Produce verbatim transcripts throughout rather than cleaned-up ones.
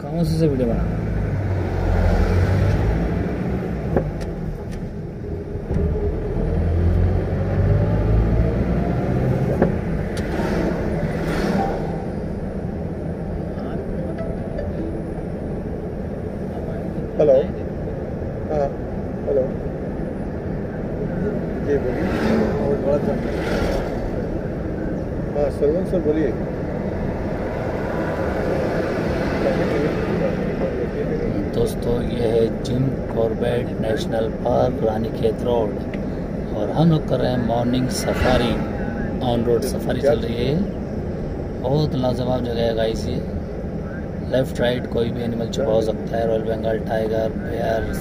कौन सी से वीडियो बना? हेलो, हाँ हेलो, जी बोलिए। हाँ सरवन सर बोलिए। दोस्तों ये है Jim Corbett national park Ranikhet road और हम लोग कर रहे हैं morning safari. On road safari चल रही है। बहुत लाजवाब जगह है गाइस ये। लेफ्ट राइट कोई भी एनिमल छुपा हो सकता है। Royal Bengal tiger, bears,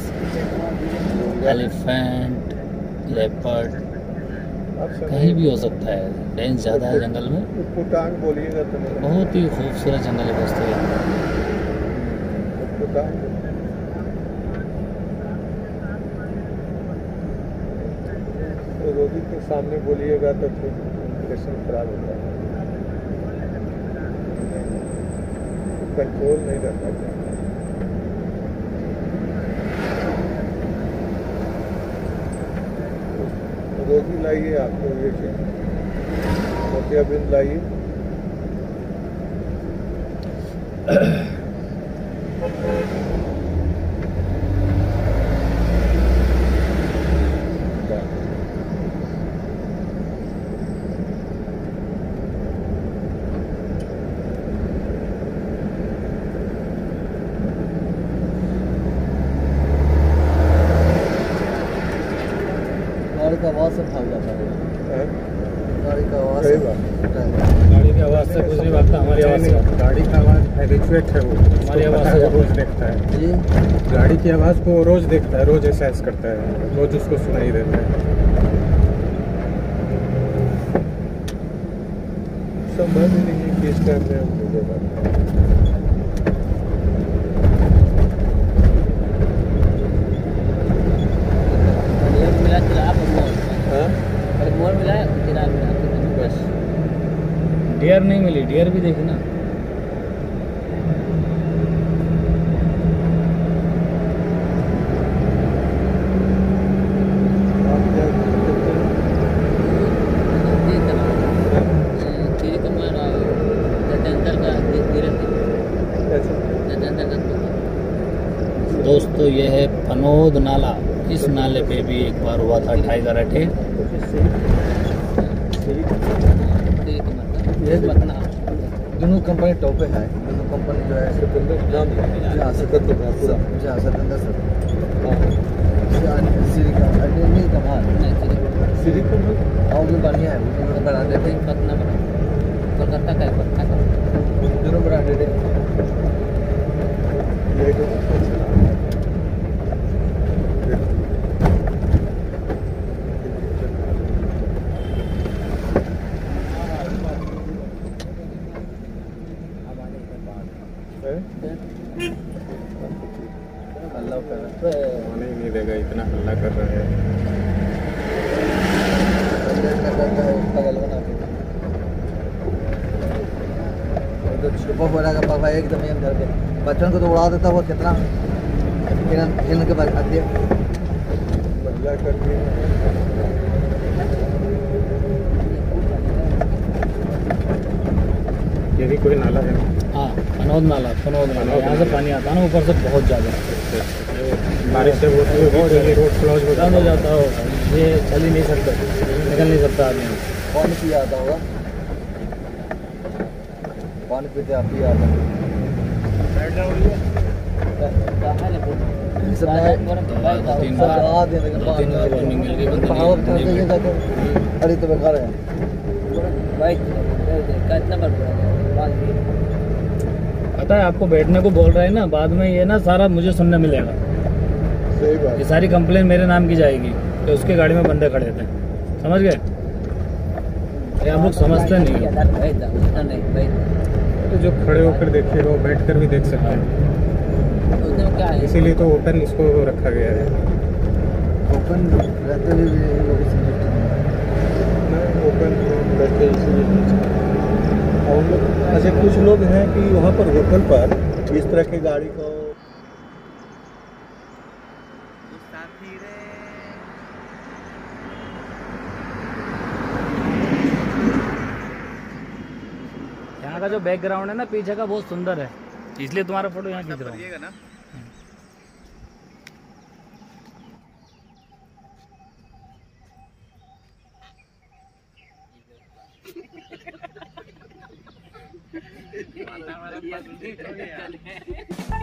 elephant, leopard, कहीं भी हो सकता है। डेंस ज़्यादा है जंगल में। बोलिएगा तो बहुत ही खूबसूरत जंगल है दोस्तों ये। तो रोगी के सामने बोलिएगा तो फिर इंप्रेशन खराब होता है, कंट्रोल नहीं रहता है। रोगी लाइए, आपको ये चीज मोतियाबिंद लाइए। गाड़ी का आवाज़ से भाग जाता है। गाड़ी का आवाज़ सही से बात। गाड़ी की आवाज़ से कुछ नहीं भागता, हमारी आवाज़ से। गाड़ी का आवाज़ हैबिचुएट है, वो हमारी आवाज़ से रोज देखता है। जी गाड़ी की आवाज़ को रोज देखता है, रोज एहसास करता है, रोज उसको सुनाई देता है। संभव ही नहीं है कि इस टाइम में हम मिलेगा। डियर नहीं मिली, डियर भी देखी ना। दोस्तों ये है पनोद नाला। इस नाले पे भी एक बार हुआ था टाइगर अटैक। दोनों कंपनी टॉप पे है। दोनों कंपनी जो है सिकंदर नाम जहाँ सिकंदर पूरा जहाँ सतेंद्र सर श्री का नहीं कमाल श्री कमल और भी बढ़िया है। दोनों बना देते हैं पटना बना कोलकाता का पटना दोनों बना देते हैं। अल्लाह नहीं नहीं देगा, इतना हल्ला कर रहा है। छुपा हो रहा पापा एकदम एम करके बच्चों को तो उड़ा देता वो कितना हिरन के बाद खाते बदला करके। ये भी कोई नाला है? हाँ पनोद नाला, पनोद नाला। यहाँ से पानी आता है ना ऊपर से बहुत ज़्यादा। बारिश से रोड क्लोज बंद हो जाता होगा, ये चल ही नहीं सकता, निकल नहीं सकता आदमी। पानी पिया आता होगा, पानी पीते आप ही आता अरे तो बेकार है पता है आपको बैठने को बोल रहे हैं ना, बाद में ये ना सारा मुझे सुनने मिलेगा। सही बात। ये सारी कंप्लेन मेरे नाम की जाएगी कि उसके गाड़ी में बंदे खड़े थे। समझ गए? ये आप लोग समझते नहीं हो। तो जो खड़े होकर देखेगा वो बैठ कर भी देख सकते हैं, इसीलिए तो ओपन इसको रखा गया है। ओपन रहते हुए भी ओपन रहते इसीलिए। और लोग ऐसे कुछ लोग हैं कि वहाँ पर होटल पर इस तरह की गाड़ी को यहाँ का जो बैकग्राउंड है ना पीछे का बहुत सुंदर है, इसलिए तुम्हारा फोटो यहाँ खींच रहा हूँ। ना हमारा